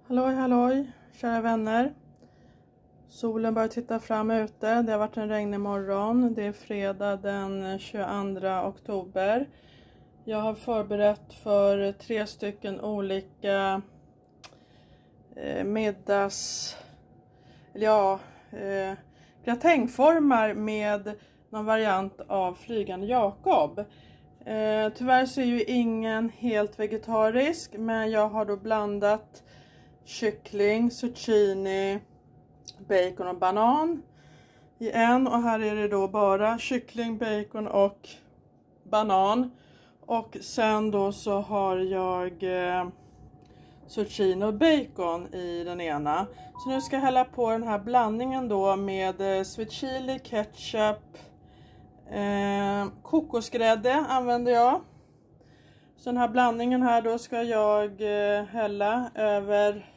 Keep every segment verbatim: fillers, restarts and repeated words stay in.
Halloj halloj kära vänner. Solen börjar titta fram ute. Det har varit en regnig morgon. Det är fredag den tjugoandra oktober. Jag har förberett för tre stycken olika eh, middags... Ja, eh, gratängformar med någon variant av Flygande Jakob. Eh, tyvärr så är ju ingen helt vegetarisk, men jag har då blandat kyckling, zucchini, bacon och banan i en. Och här är det då bara kyckling, bacon och banan. Och sen då så har jag eh, zucchini och bacon i den ena. Så nu ska jag hälla på den här blandningen då med eh, sweet chili, ketchup, eh, kokosgrädde använder jag. Så den här blandningen här då ska jag eh, hälla över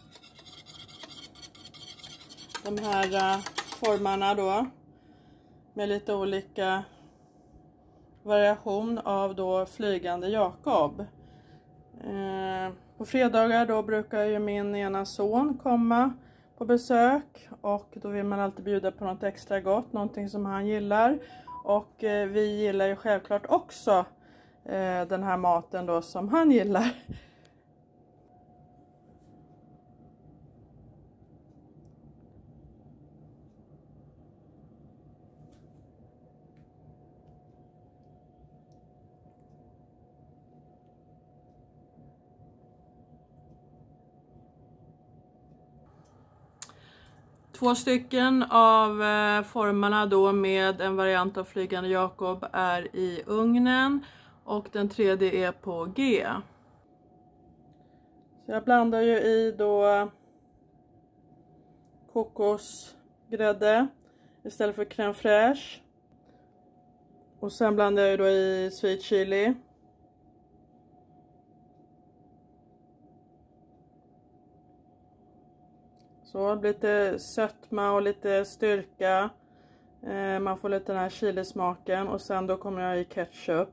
de här uh, formarna då, med lite olika variation av då Flygande Jakob. Eh, på fredagar då brukar ju min ena son komma på besök, och då vill man alltid bjuda på något extra gott, någonting som han gillar. Och eh, vi gillar ju självklart också eh, den här maten då som han gillar. Två stycken av eh, formarna då med en variant av Flygande Jakob är i ugnen, och den tredje är på G. Så jag blandar ju i då kokosgrädde istället för crème fraîche. Och sen blandar jag ju då i sweet chili. Så lite sötma och lite styrka. Eh, man får lite den här chilismaken. Och sen då kommer jag i ketchup.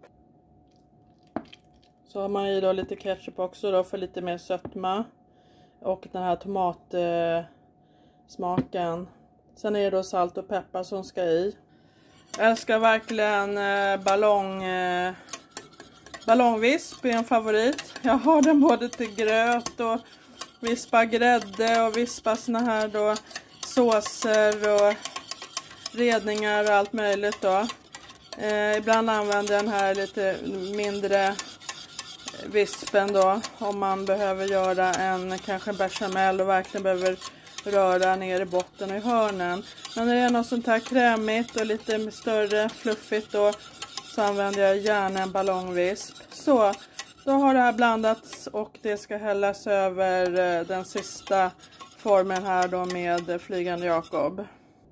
Så har man i då lite ketchup också då för lite mer sötma. Och den här tomatsmaken. Eh, sen är det då salt och peppar som ska i. Jag älskar verkligen eh, ballong, eh, ballongvisp, är en favorit. Jag har den både till gröt och vispa grädde och vispa såna här då såser och redningar och allt möjligt då. Eh, ibland använder jag den här lite mindre vispen då, om man behöver göra en kanske bechamel och verkligen behöver röra ner i botten och i hörnen. Men när det är något sånt här krämigt och lite större, fluffigt då, så använder jag gärna en ballongvisp. Så då har det här blandats, och det ska hällas över den sista formen här då med Flygande Jakob.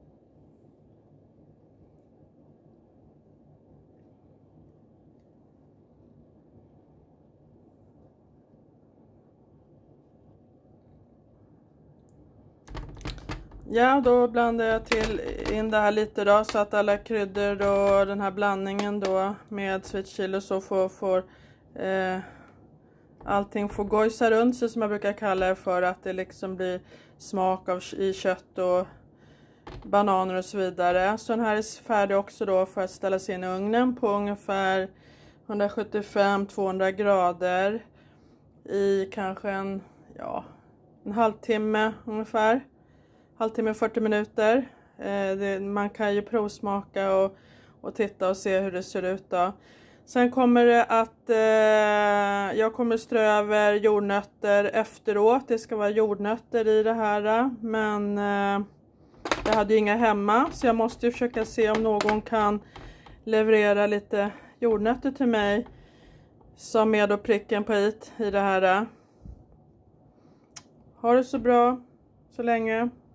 Ja, då blandar jag till in det här lite då, så att alla kryddor och den här blandningen då med sweet chili så får, får eh, allting får gojsa runt sig, som jag brukar kalla det, för att det liksom blir smak av i kött och bananer och så vidare. Så den här är färdig också då för att ställas in i ugnen på ungefär hundrasjuttiofem till tvåhundra grader i kanske en, ja, en halvtimme ungefär. Halvtimme, fyrtio minuter. Eh, det, man kan ju provsmaka och, och titta och se hur det ser ut då. Sen kommer det att eh, jag kommer strö över jordnötter efteråt. Det ska vara jordnötter i det här. Men eh, jag hade ju inga hemma, så jag måste ju försöka se om någon kan leverera lite jordnötter till mig. Som är då pricken på it i det här. Ha det så bra så länge.